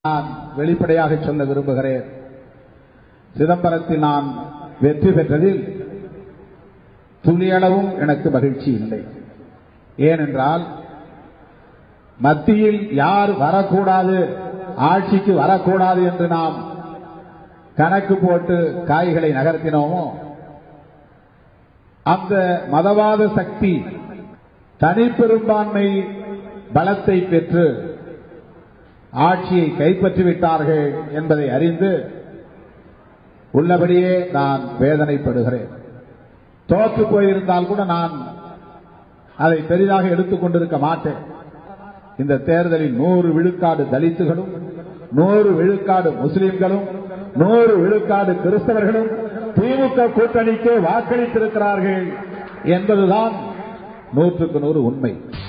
நான் வெளிப்படையாக சொல்ல விரும்புகிறேன். சிதம்பரத்தில் நான் வெற்றி பெற்றதில் துளியளவும் எனக்கு மகிழ்ச்சி இல்லை. ஏனென்றால் மத்தியில் யார் வரக்கூடாது, ஆட்சிக்கு வரக்கூடாது என்று நாம் கணக்கு போட்டு காய்களை நகர்த்தினோமோ அந்த மதவாத சக்தி தனிப்பெரும்பான்மை பலத்தை பெற்று ஆட்சியை கைப்பற்றிவிட்டார்கள் என்பதை அறிந்து உள்ளபடியே நான் வேதனைப்படுகிறேன். தோற்று போயிருந்தால் கூட நான் அதை பெரிதாக எடுத்துக் கொண்டிருக்க மாட்டேன். இந்த தேர்தலில் 100 விழுக்காடு தலித்துகளும் 100 விழுக்காடு முஸ்லிம்களும் 100 விழுக்காடு கிறிஸ்தவர்களும் திமுக கூட்டணிக்கு வாக்களித்திருக்கிறார்கள் என்பதுதான் 100க்கு 100 உண்மை.